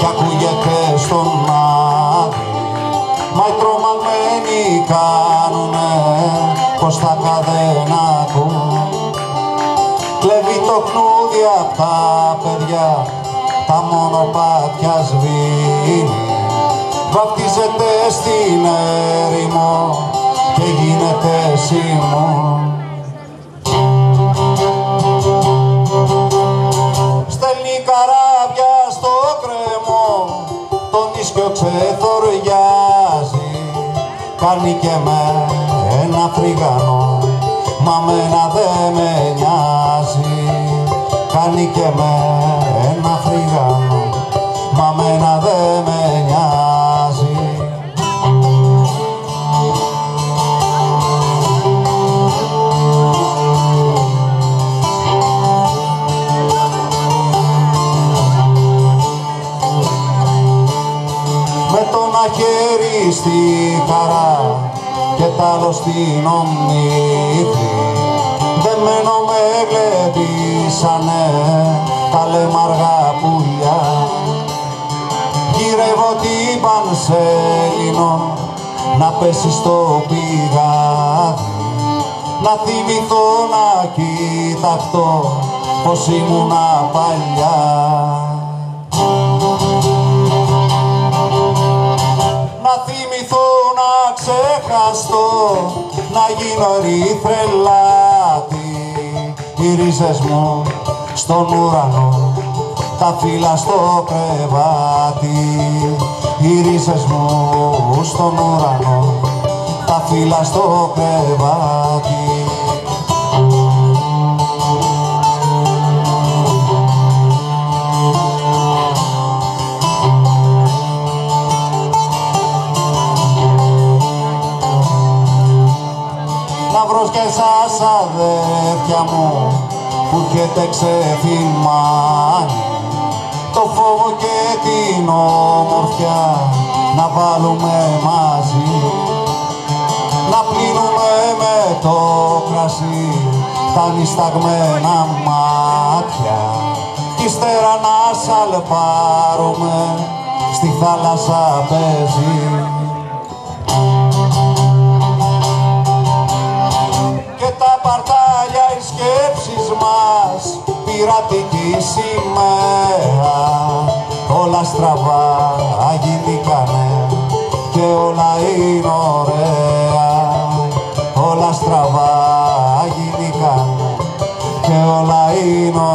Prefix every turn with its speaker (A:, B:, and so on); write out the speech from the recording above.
A: κι ακούγεται στον άδει. Μα οι τρομαγμένοι κάνουνε πως τα δεν ακούν. Κλέβει το κνούδι απ' τα παιδιά, τα μονοπάτια σβήνει. Βαφτίζεται στην έρημο και γίνεται σήμο. Στέλνει καράβια στο κρεμό, τον ίσκιο ξεθοριάζει. Κάνει και με ένα φρυγανό, μα μένα δε με νοιάζει. Κάνει και με ένα φρυγανό, μα μένα δε με νοιάζει. Με το ένα χέρι στη χαρά και τ' άλλο στην ομνήθη, δεμένο με γλεντήσανε τα λεμαργά πουλιά. Γυρεύω την Πανσέλινο να πέσει στο πηγάδι, να θυμηθώ να κοιταχτώ πως ήμουνα παλιά. Να θυμηθώ να ξεχαστώ, να γίνω ερυθρελάτη. Οι ρίζες μου στον ουρανό, τα φύλλα στο κρεβάτι. Οι ρίζες μου στον ουρανό, τα φύλλα στο κρεβάτι. Να βρω και εσάς αδέρφια μου που έχετε ξεφημάνει το φόβο και την όμορφια να βάλουμε μαζί, να πλύνουμε με το κρασί τα νησταγμένα μάτια κι ύστερα να σαλπάρουμε στη θάλασσα παίζει. Και τα παρτάλια οι σκέψεις μας πειρατική σημαία, όλα στραβά αγγελικάνε και όλα είναι ωραία. Όλα στραβά αγγελικάνε και όλα είναι ωραία.